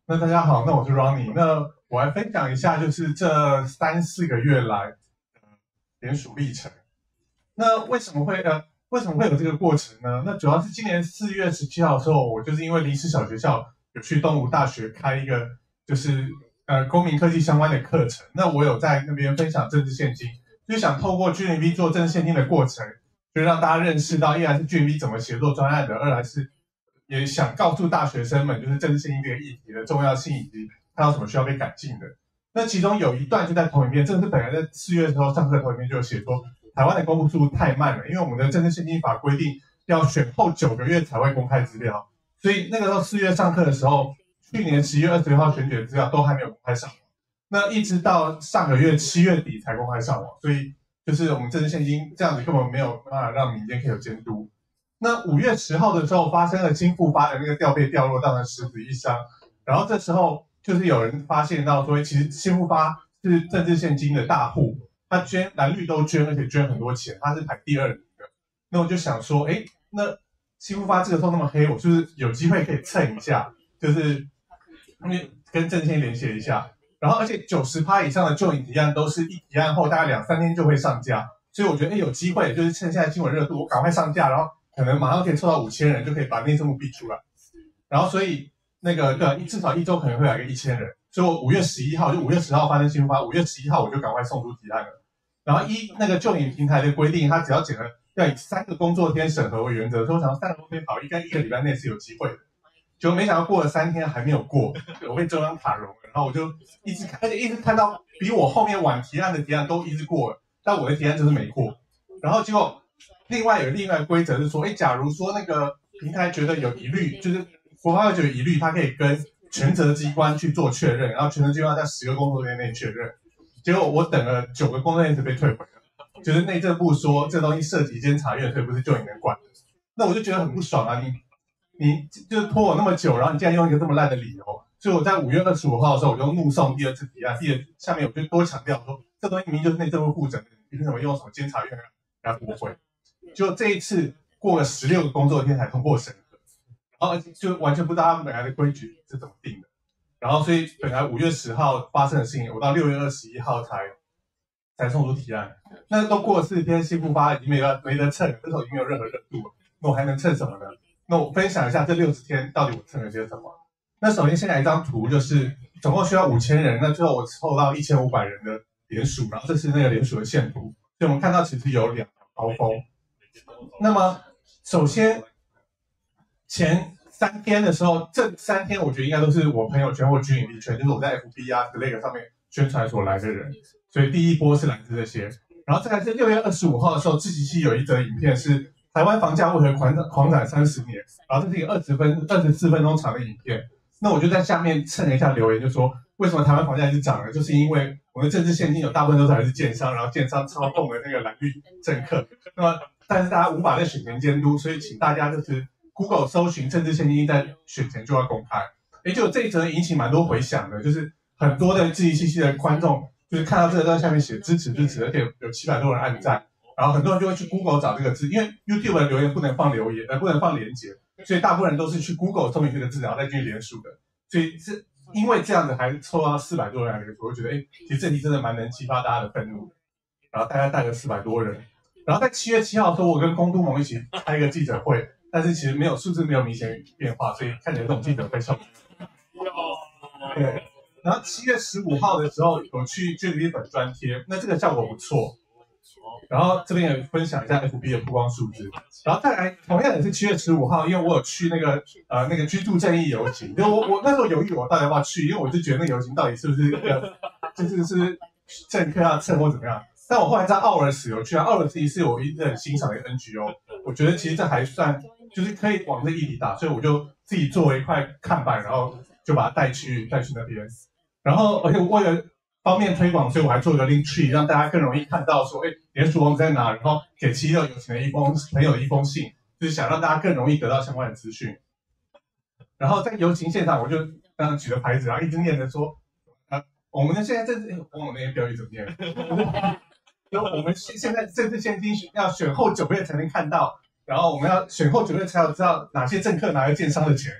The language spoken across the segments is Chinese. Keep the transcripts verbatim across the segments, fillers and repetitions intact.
那大家好，那我是 Ronnie。那我来分享一下，就是这三四个月来呃联署历程。那为什么会呃为什么会有这个过程呢？那主要是今年四月十七号的时候，我就是因为临时小学校有去东吴大学开一个就是呃公民科技相关的课程。那我有在那边分享政治现金，就想透过 G N V 做政治现金的过程，就让大家认识到，一来是 G N V 怎么协作专案的，二来是也想告诉大学生们，就是政治现金这个议题的重要性以及它有什么需要被改进的。那其中有一段就在投影片，这是本来在四月的时候上课的投影片就有写说，台湾的公布速度太慢了，因为我们的政治现金法规定要选后九个月才会公开资料，所以那个时候四月上课的时候，去年十一月二十六号选举的资料都还没有公开上网，那一直到上个月七月底才公开上网，所以就是我们政治现金这样子根本没有办法让民间可以有监督。那五月十号的时候发生了新复发的那个吊被掉落，造成十死一伤。然后这时候就是有人发现到说，其实新复发是政治现金的大户，他捐蓝绿都捐，而且捐很多钱，他是排第二名的。那我就想说，哎，那新复发这个时候那么黑，我是不是有机会可以蹭一下，就是因为跟政线连接一下。然后而且九十趴以上的就引提案都是一提案后大概两三天就会上架，所以我觉得哎有机会，就是趁现在新闻热度，我赶快上架，然后可能马上可以凑到五千人，就可以把内政部逼出来。然后所以那个对，至少一周可能会来个一千人。所以我五月十一号就五月十号发生新发，五月十一号我就赶快送出提案了。然后一那个就引平台的规定，它只要整个要以三个工作天审核为原则，所以我想三个工作天跑，应该一个礼拜内是有机会的。结果没想到过了三天还没有过，我被中央卡容了，然后我就一直看，而且一直看到比我后面晚提案的提案都一直过了，但我的提案就是没过。然后结果另外有另外的规则是说，哎，假如说那个平台觉得有疑虑，就是国发会觉得有疑虑，它可以跟权责机关去做确认，然后权责机关在十个工作天内确认。结果我等了九个工作天就被退回了，就是内政部说这东西涉及监察院，所以不是就你能管的。那我就觉得很不爽啊，你你就是拖我那么久，然后你竟然用一个这么烂的理由，所以我在五月二十五号的时候，我就怒送第二次提案，第二下面我就多强调说，这东西明明就是内政部负责的，你凭什么用什么监察院来驳回？就这一次过了十六个工作天才通过审核，然后就完全不知道他们本来的规矩是怎么定的。然后所以本来五月十号发生的事情，我到六月二十一号才才送出提案。那都过了四十天，新复发已经没得没得蹭，这时候已经没有任何热度了，那我还能蹭什么呢？那我分享一下这六十天到底我蹭了些什么。那首先先来一张图，就是总共需要五千人，那最后我凑到一千五百人的联署，然后这是那个联署的线图，所以我们看到其实有两条高峰。那么首先前三天的时候，这三天我觉得应该都是我朋友圈或居影力圈，就是我在 F B 啊之类的上面宣传所来的人，所以第一波是来自这些。然后再来是六月二十五号的时候，自习期有一则影片是台湾房价为何狂涨狂涨三十年，然后这是一个二十分二十四分钟长的影片。那我就在下面蹭了一下留言，就说为什么台湾房价一直涨呢？就是因为我们的政治现金有大部分都是来自建商，然后建商操控了那个蓝绿政客。那么但是大家无法在选前监督，所以请大家就是 Google 搜寻政治现金在选前就要公开。哎，就这一则引起蛮多回响的，就是很多的自习七七的观众就是看到这个在下面写支持支持，而且有七百多人按赞，然后很多人就会去 Google 找这个字，因为 YouTube 的留言不能放留言，呃不能放连结，所以大部分人都是去 Google 搜寻这个字，然后再进去连署的。所以是因为这样子还凑到四百多人来连署，我就觉得哎，其实这题真的蛮能激发大家的愤怒的。然后大家带了四百多人。然后在七月七号的时候，我跟龚都蒙一起开一个记者会，但是其实没有数字没有明显变化，所以看起来这种记者会上。对。然后七月十五号的时候有去 G N V 粉专贴，那这个效果不错。然后这边也分享一下 F B 的曝光数字。然后再来，同样也是七月十五号，因为我有去那个呃那个居住正义游行，就我我那时候犹豫我到底要不要去，因为我就觉得那游行到底是不是呃就是是政客要蹭或怎么样。但我后来在奥尔斯有去啊，奥尔斯是我一直很欣赏的一个 N G O， 我觉得其实这还算就是可以往这议题打，所以我就自己做了一块看板，然后就把它带去带去那边。然后而且为了方便推广，所以我还做了个 link tree， 让大家更容易看到说，哎，联署网在哪，然后给七六有钱的一封朋友的一封信，就是想让大家更容易得到相关的资讯。然后在游行现场，我就当时举着牌子，然后一直念着说，呃，我们的现在政治，我那些标语怎么念？就我们现在政治现金要选后九个月才能看到，然后我们要选后九个月才有知道哪些政客拿了建商的钱，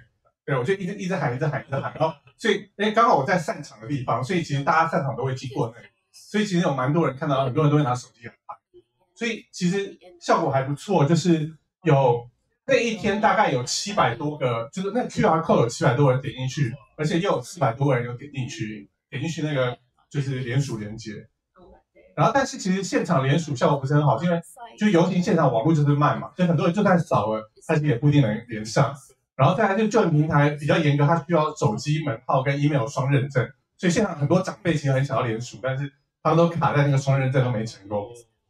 对，我就一直一直喊，一直喊，一直喊，然后所以哎，刚好我在散场的地方，所以其实大家散场都会经过那里，所以其实有蛮多人看到，很多人都会拿手机来拍，所以其实效果还不错，就是有那一天大概有七百多个，就是那 Q R code 有七百多人点进去，而且又有四百多个人有点进去，点进去那个就是联署连接。然后，但是其实现场联署效果不是很好，因为就游行现场网络就是慢嘛，所以很多人就算扫了，他其实也不一定能连上。然后再来就就平台比较严格，它需要手机门号跟 email 双认证，所以现场很多长辈其实很想要联署，但是他们都卡在那个双认证都没成功。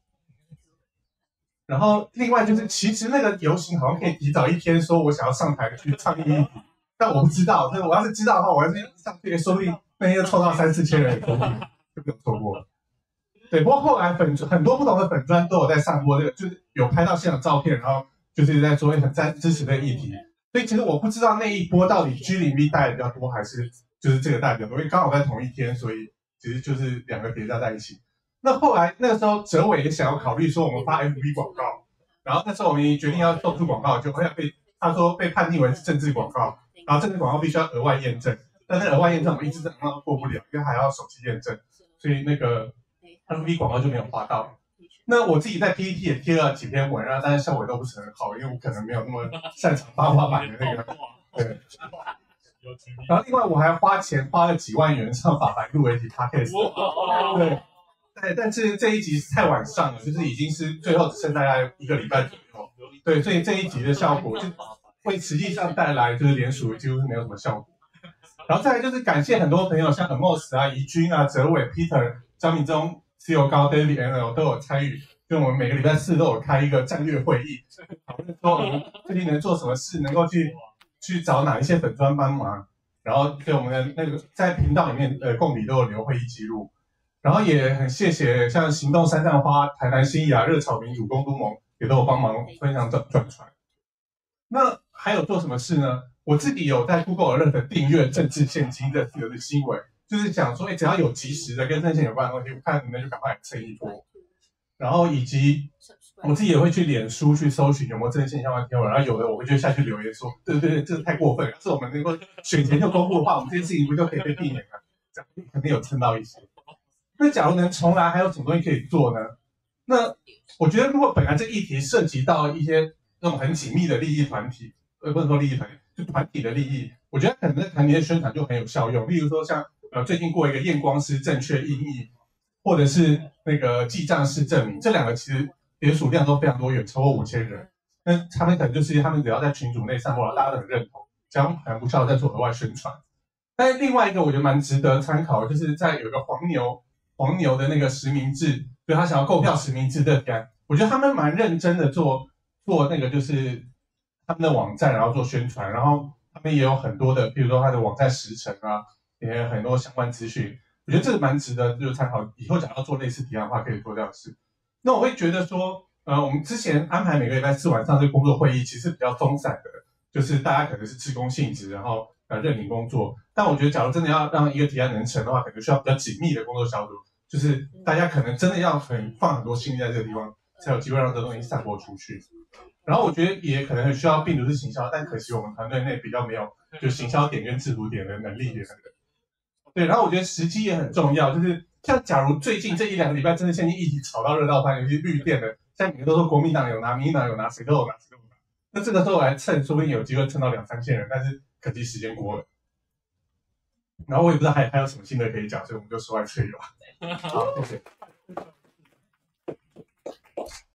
然后另外就是，其实那个游行好像可以提早一天说我想要上台去倡议议题，但我不知道，但是我要是知道的话，我要是上去，说不定那天就凑到三四千人，说不定就没有错过了。对，不过后来粉很多不同的粉专都有在上播这个，就是有拍到现场照片，然后就是在说很赞支持这个议题。所以其实我不知道那一波到底 G 零 V 带的比较多，还是就是这个带比较多，因为刚好在同一天，所以其实就是两个叠加在一起。那后来那个时候，哲伟也想要考虑说我们发 F B 广告，然后那时候我们决定要送出广告，就好像被他说被判定为是政治广告，然后政治广告必须要额外验证，但是额外验证我们一直都过不了，因为还要手机验证，所以那个 F B 广告就没有发到。那我自己在 P P T 也贴了几篇文，然后但是效果都不是很好，因为我可能没有那么擅长八卦版的那个。对。然后另外我还花钱花了几万元上法白录了一集 podcast。对。对，但是这一集太晚上了，就是已经是最后只剩大概一个礼拜左右。对，所以这一集的效果就会实际上带来就是连署几乎是没有什么效果。然后再来就是感谢很多朋友，像 Amos 啊、怡君啊、哲伟、Peter、张明忠、C E O 高、David N L 都有参与，就我们每个礼拜四都有开一个战略会议，讨论说我们最近能做什么事，能够去去找哪一些粉专帮忙，然后对我们的那个在频道里面呃共笔都有留会议记录。然后也很谢谢像行动山上花、台南新雅、热炒民主、公都盟也都有帮忙分享转转传。那还有做什么事呢？我自己有在 Google Alert 订阅政治现金这有的新闻，就是讲说，哎，只要有及时的跟政线有关的东西，我看你们就赶快蹭一波。然后以及我自己也会去脸书去搜寻有没有政线相关贴文，然后有的我会就下去留言说，对对对，这个太过分了，是我们能够选前就公布的话，我们这件事情不就可以被避免了？这样肯定有蹭到一些。那假如能重来，还有什么东西可以做呢？那我觉得，如果本来这议题涉及到一些那种很紧密的利益团体，呃，不能说利益团体，就团体的利益，我觉得可能在谈年的宣传就很有效用。例如说像呃最近过一个验光师正确印译，或者是那个记账式证明，这两个其实联署量都非常多，远超过五千人。那他们可能就是他们只要在群组内散播了，大家都很认同，这样可能不需要再做额外宣传。但是另外一个我觉得蛮值得参考的，就是在有一个黄牛。黄牛的那个实名制，就他想要购票实名制这边，我觉得他们蛮认真的做做那个就是他们的网站，然后做宣传，然后他们也有很多的，比如说他的网站时程啊，也有很多相关资讯，我觉得这个蛮值得就是参考。以后假如要做类似提案的话，可以做这样的事。那我会觉得说，呃，我们之前安排每个礼拜四晚上这个工作会议，其实比较松散的，就是大家可能是志工性质，然后呃认领工作。但我觉得，假如真的要让一个提案能成的话，可能需要比较紧密的工作小组，就是大家可能真的要很放很多心力在这个地方，才有机会让这个东西散播出去。然后我觉得也可能很需要病毒式行销，但可惜我们团队内比较没有就行销点跟制图点的能力点的人。对，然后我觉得时机也很重要，就是像假如最近这一两个礼拜真的现在议题炒到热到翻，尤其绿电的，现在每个都说国民党有拿，民进党有拿，谁都有拿，谁都有拿。那这个时候来蹭，说不定有机会蹭到两三千人，但是可惜时间过了。然后我也不知道还还有什么新的可以讲，所以我们就说在这里吧。好，谢谢。